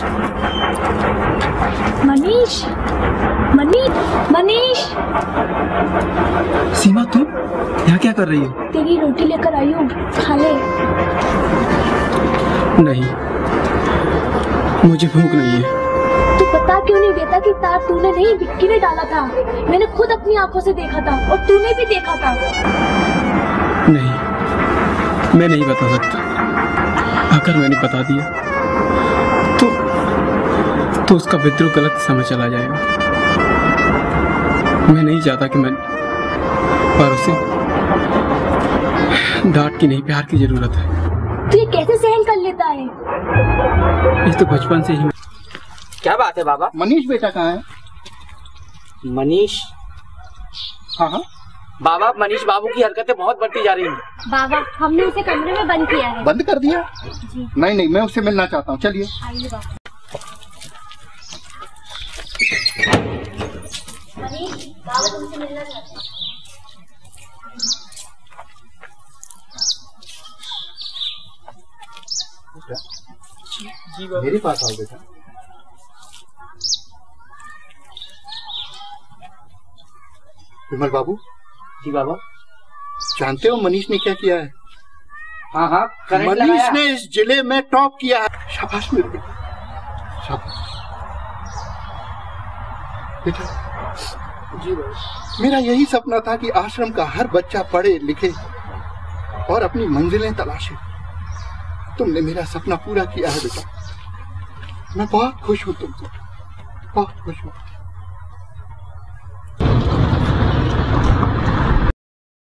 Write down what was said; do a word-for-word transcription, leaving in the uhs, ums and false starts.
मनीष, मनीष, मनीष। सीमा तुम यहाँ क्या कर रही हो? तेरी रोटी लेकर आई हूँ, खा ले। नहीं, मुझे भूख नहीं है। तू बता क्यों नहीं देता कि तार तूने नहीं विक्की ने डाला था? मैंने खुद अपनी आंखों से देखा था और तूने भी देखा था। नहीं, मैं नहीं बता सकता। अगर मैंने बता दिया तो तो उसका विद्रोह गलत समय चला जाएगा। मैं नहीं चाहता कि मैं, पर उसे डांट की नहीं प्यार की जरूरत है। तू ये कैसे सहन कर लेता है? ये तो बचपन से ही। क्या बात है बाबा? मनीष बेटा कहाँ है? मनीष? हाँ हाँ बाबा, मनीष बाबू की हरकतें बहुत बढ़ती जा रही हैं। बाबा, हमने उसे कमरे में बंद किया है। बंद कर दिया? जी। नहीं नहीं, मैं उससे मिलना चाहता हूँ, चलिए। आइए बाबा। मनीष, बाबा तुमसे मिलना चाहते हैं। जी मेरे पास आओ बेटा। विमल बाबू। जी बाबा। जानते हो मनीष ने क्या किया है? हाँ हाँ, मनीष ने इस जिले में टॉप किया है। शाबाश मेरे बेटा, शाबाश बेटा। जी बाबा। मेरा यही सपना था कि आश्रम का हर बच्चा पढ़े लिखे और अपनी मंजिलें तलाशे। तुमने मेरा सपना पूरा किया है बेटा। मैं बहुत खुश हूँ तुमसे, बहुत खुश हूँ।